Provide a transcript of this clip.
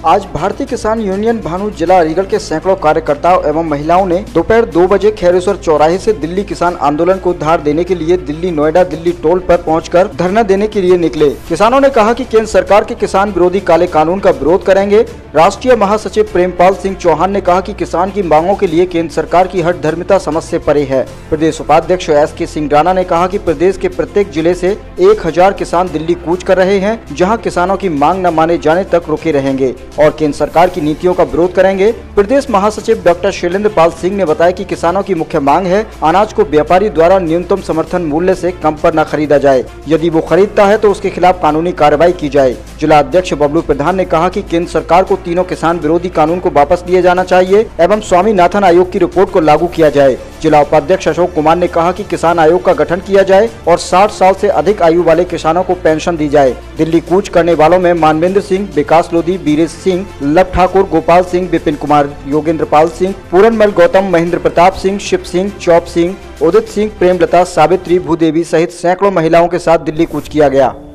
आज भारतीय किसान यूनियन भानु जिला अलीगढ़ के सैकड़ों कार्यकर्ताओं एवं महिलाओं ने दोपहर 2 बजे खैरेश्वर चौराहे से दिल्ली किसान आंदोलन को धार देने के लिए दिल्ली नोएडा दिल्ली टोल पर पहुंचकर धरना देने के लिए निकले। किसानों ने कहा कि केंद्र सरकार के किसान विरोधी काले कानून का विरोध करेंगे। राष्ट्रीय महासचिव प्रेमपाल सिंह चौहान ने कहा कि किसान की मांगों के लिए केंद्र सरकार की हठधर्मिता समझ से परे है। प्रदेश उपाध्यक्ष SK सिंगराना ने कहा कि प्रदेश के प्रत्येक जिले से 1000 किसान दिल्ली कूच कर रहे हैं, जहां किसानों की मांग न माने जाने तक रुके रहेंगे और केंद्र सरकार की नीतियों का विरोध करेंगे। प्रदेश महासचिव डॉक्टर शैलेंद्र पाल सिंह ने बताया कि किसानों की मुख्य मांग है अनाज को व्यापारी द्वारा न्यूनतम समर्थन मूल्य से कम पर न खरीदा जाए। यदि वो खरीदता है तो उसके खिलाफ कानूनी कार्रवाई की जाए। जिला अध्यक्ष बबलू प्रधान ने कहा कि केंद्र सरकार को तीनों किसान विरोधी कानून को वापस लिए जाना चाहिए एवं स्वामीनाथन आयोग की रिपोर्ट को लागू किया जाए। जिला उपाध्यक्ष अशोक कुमार ने कहा कि किसान आयोग का गठन किया जाए और 60 साल से अधिक आयु वाले किसानों को पेंशन दी जाए। दिल्ली कूच करने वालों में मानवेंद्र सिंह, विकास लोधी, बीरेश सिंह, लव ठाकुर, गोपाल सिंह, विपिन कुमार, योगेंद्र पाल सिंह, पूरनमल गौतम, महेंद्र प्रताप सिंह, शिव सिंह, चौप सिंह, उदित सिंह, प्रेमलता, सावित्री, भूदेवी सहित सैकड़ों महिलाओं के साथ दिल्ली कूच किया गया।